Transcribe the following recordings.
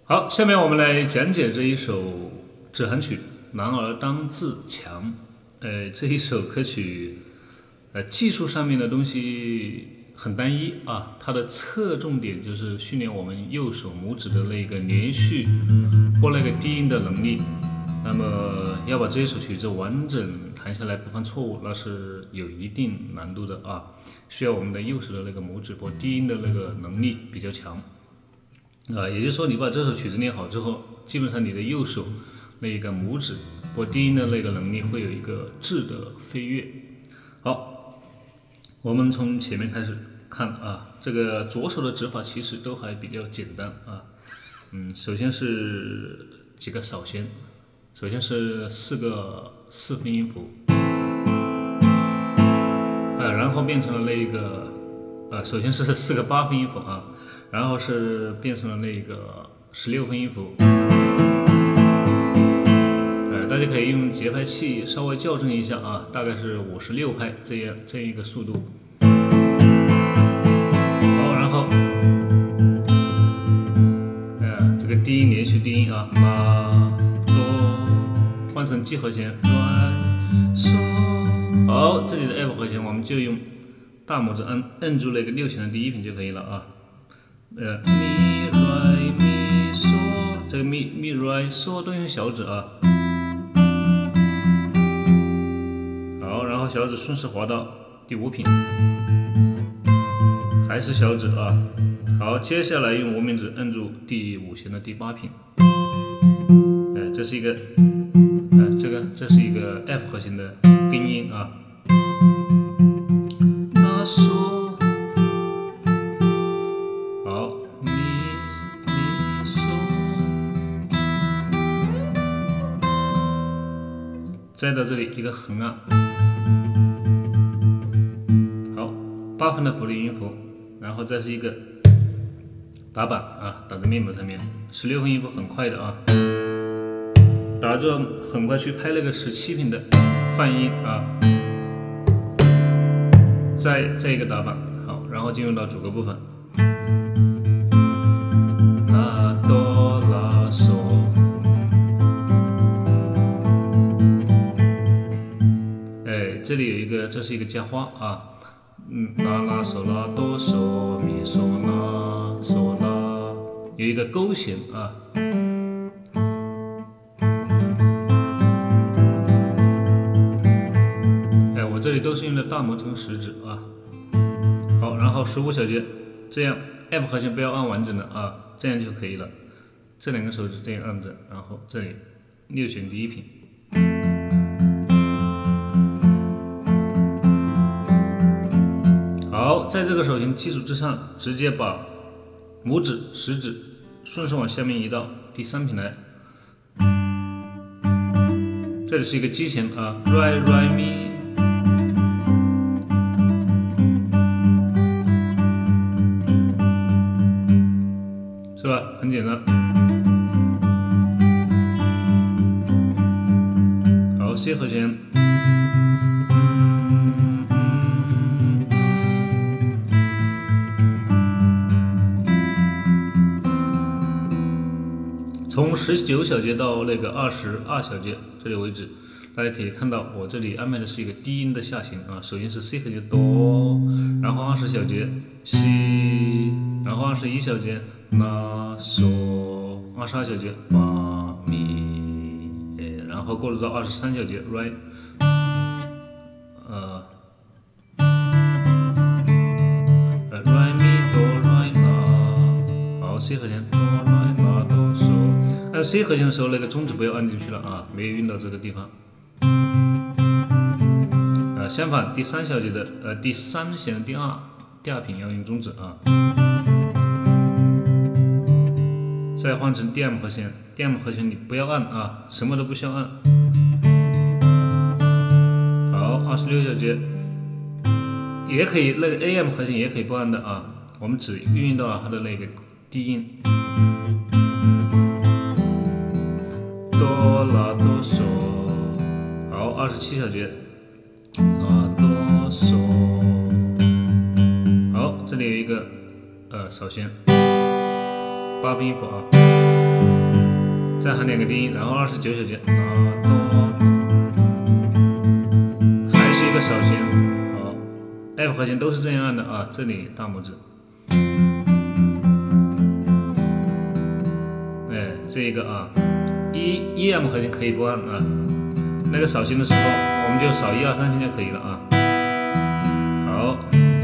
好，下面我们来讲解这一首指弹曲《男儿当自强》。这一首歌曲，技术上面的东西很单一啊，它的侧重点就是训练我们右手拇指的那个连续拨那个低音的能力。那么要把这一首曲子完整弹下来不犯错误，那是有一定难度的啊，需要我们的右手的那个拇指拨低音的那个能力比较强。也就是说，你把这首曲子练好之后，基本上你的右手那个拇指拨低音的那个能力会有一个质的飞跃。好，我们从前面开始看啊，这个左手的指法其实都还比较简单啊。首先是几个扫弦，首先是4个4分音符，然后变成了那个首先是4个8分音符啊。然后是变成了那个16分音符，大家可以用节拍器稍微校正一下啊，大概是56拍这样一个速度。好，然后这个低音连续低音啊，拉哆换成 G 和弦，好，这里的 F 和弦我们就用大拇指摁住那个6弦的第1品就可以了啊。咪来咪嗦，这个咪来嗦都用小指啊。好，然后小指顺势滑到第5品，还是小指啊。好，接下来用无名指摁住第5弦的第8品。这是一个这是一个 F 和弦的根音啊。那嗦。再到这里一个横按，好，8分的辅律音符，然后再是一个打板啊，打在面板上面，16分音符很快的啊，打着很快去拍那个17品的泛音啊，再一个打板，好，然后进入到主歌部分，拉哆拉嗦。这里有一个，这是一个加花啊，拉拉嗦拉哆嗦咪嗦拉嗦拉，有一个勾弦啊。我这里都是用的大拇指跟食指啊。好，然后15小节，这样 F 和弦不要按完整的啊，这样就可以了。这2个手指这样按着，然后这里6弦第1品。好，在这个手型基础之上，直接把拇指、食指顺势往下面移到第3品来。这里是一个基弦啊 ，re re mi， 是吧？很简单。好 ，C 和弦。从19小节到那个22小节这里为止，大家可以看到我这里安排的是一个低音的下行啊，首先是 C 和弦哆，然后20小节西，然后21小节拉嗦，22小节发咪，然后过渡到23小节 re， re mi do re la， 好 C 和弦哆 re la do嗦。按 C 和弦的时候，那个中指不要按进去了啊，没有运到这个地方。相反，第3小节的第3弦的第2品要用中指啊。再换成第2和弦，第2和弦你不要按啊，什么都不需要按。好，26小节也可以，那个 AM 和弦也可以不按的啊，我们只运用到了它的那个低音。哆拉哆嗦，好，27小节，拉哆嗦，好，这里有一个扫弦，8分音符啊。 再喊2个低音，然后29小节，啦哆，还是一个小弦，好 ，F 和弦都是这样按的啊，这里大拇指，哎，这个啊，EM 和弦可以不按啊，那个扫弦的时候我们就扫1、2、3弦就可以了啊，好。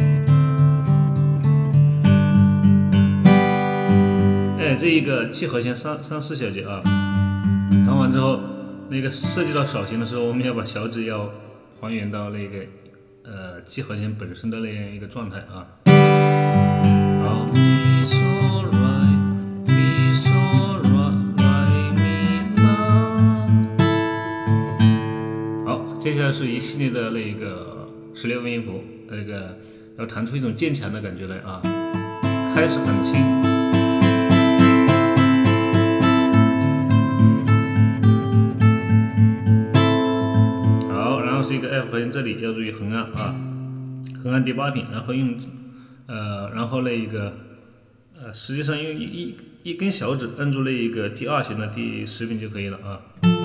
这一个G和弦3、4小节啊，弹完之后，那个涉及到扫弦的时候，我们要把小指要还原到那个G和弦本身的那样一个状态啊。好，咪嗦来咪嗦来咪啦。好，接下来是一系列的那个16分音符，那个要弹出一种渐强的感觉来啊。开始很轻。是一个 F 和弦，这里要注意横按啊，横按第8品，然后用然后那一个实际上用一根小指摁住那一个第2弦的第10品就可以了啊。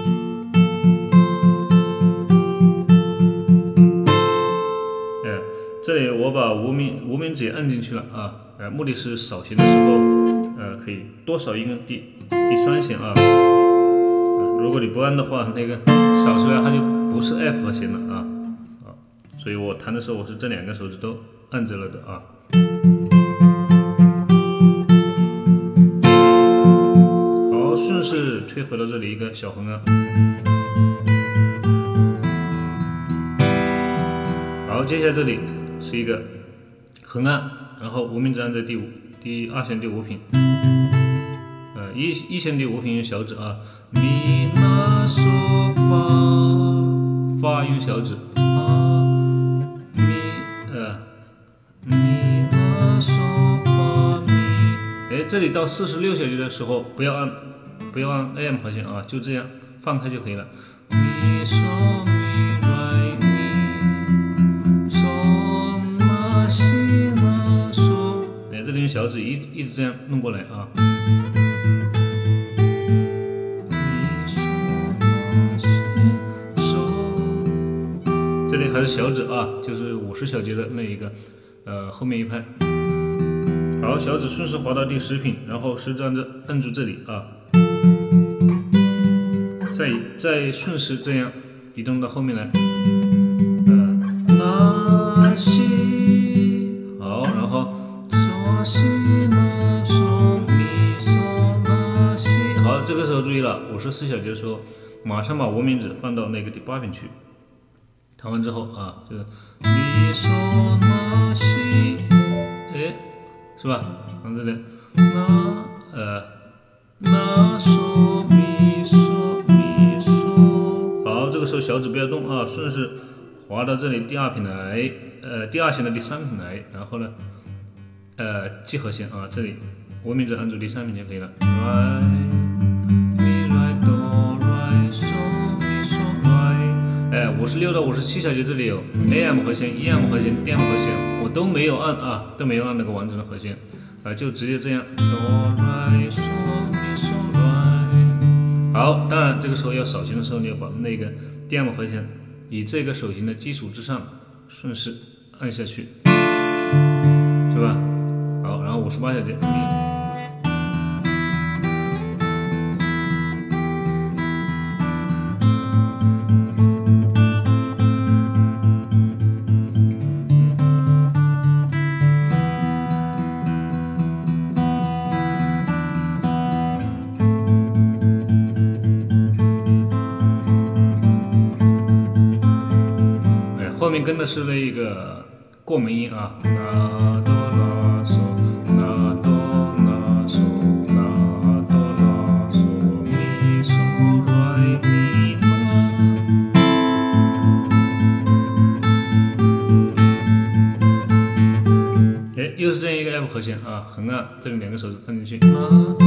这里我把无名指也摁进去了啊，目的是扫弦的时候可以多扫一根第3弦啊。如果你不按的话，那个扫出来它就不是 F 和弦了啊，所以我弹的时候我是这2个手指都按着了的啊。好，顺势推回到这里一个小横按。好，接下来这里是一个横按，然后无名指按在第2弦第5品。一弦第5品用小指啊，咪啦嗦发用小指，咪啦嗦发咪，这里到46小节的时候不要按 AM 和弦啊，就这样放开就可以了，咪嗦咪来咪嗦啦西啦嗦，这里用小指一直这样弄过来啊。这里还是小指啊，就是50小节的那一个，后面一拍。好，小指顺势滑到第10品，然后食指摁住这里啊，再顺势这样移动到后面来，拉西，好，然后嗦西拉嗦咪嗦拉西，好，这个时候注意了，54小节的时候，马上把无名指放到那个第8品去。弹完之后啊，就是咪嗦拉西，是吧？放这里，拉嗦咪嗦咪嗦。好，这个时候小指不要动啊，顺势滑到这里第2品来，第2弦的第3品来，然后呢G和弦啊，这里无名指按住第3品就可以了。56到57小节这里有 AM 和弦、EM 和弦、DM 和弦，我都没有按啊，都没有按那个完整的和弦，就直接这样哆来嗦咪嗦来。好，当然这个时候要扫弦的时候，你要把那个 DM 和弦以这个手型的基础之上顺势按下去，是吧？好，然后58小节。后面跟的是那个过门音啊，啦哆啦嗦，啦哆啦嗦，啦哆啦嗦，咪嗦来咪啦。又是这样一个 F 和弦啊，横按，这里2个手指放进去，啦哆。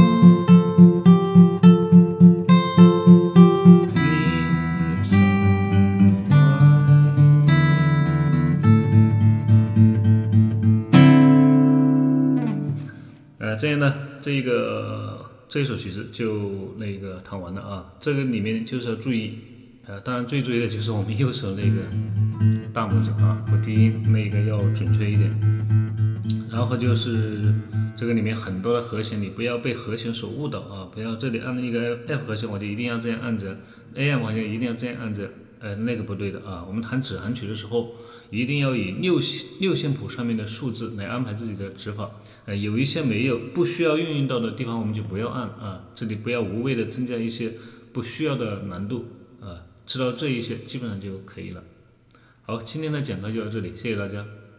这样呢，这个这首曲子就那个弹完了啊。这个里面就是要注意，当然最注意的就是我们右手那个大拇指啊，和低音那个要准确一点。然后就是这个里面很多的和弦，你不要被和弦所误导啊！不要这里按一个 F 和弦，我就一定要这样按着 ，AM 和弦一定要这样按着，那个不对的啊！我们弹指含曲的时候，一定要以六线谱上面的数字来安排自己的指法。有一些不需要运用到的地方，我们就不要按啊！这里不要无谓的增加一些不需要的难度啊！知道这一些基本上就可以了。好，今天的讲课就到这里，谢谢大家。